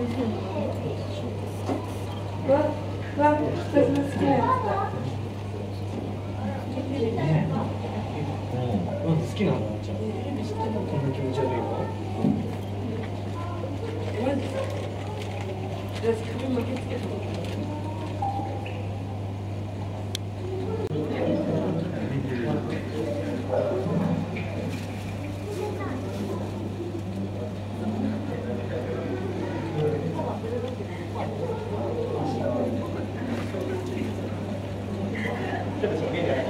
わ、私の好きなやつだ。 なんで好きなのじゃあ。こんな気持ち悪いわ。 マジ？私首巻きつけた。 ちょっと